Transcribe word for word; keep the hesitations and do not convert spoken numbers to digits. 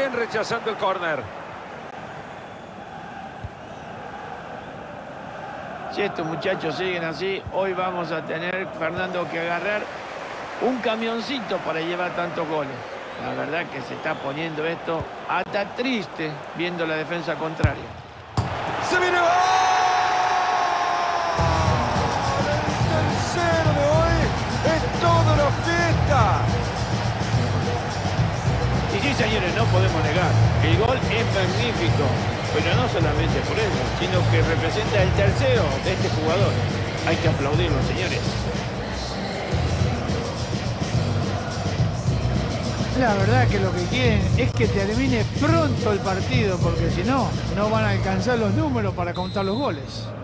bien rechazando el córner. Si estos muchachos siguen así, hoy vamos a tener, Fernando, que agarrar un camioncito para llevar tantos goles. La verdad que se está poniendo esto hasta triste viendo la defensa contraria. ¡Se viene gol! El tercero de hoy es toda una fiesta. Y sí, señores, no podemos negar. El gol es magnífico, pero no solamente por eso, sino que representa el tercero de este jugador. Hay que aplaudirlo, señores. La verdad que lo que quieren es que termine pronto el partido, porque si no, no van a alcanzar los números para contar los goles.